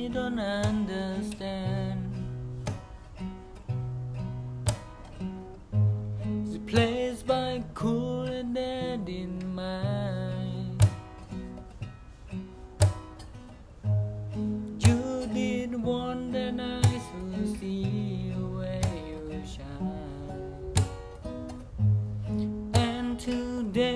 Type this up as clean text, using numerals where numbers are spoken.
I don't understand. Replaced by cool and dead in mind. You did want that I should see where you shine, and today